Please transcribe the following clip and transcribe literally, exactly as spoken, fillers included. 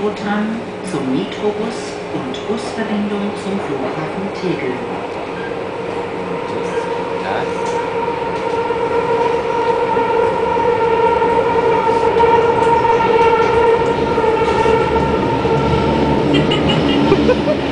Metrotram zum Metrobus und Busverbindung zum Flughafen Tegel. Das.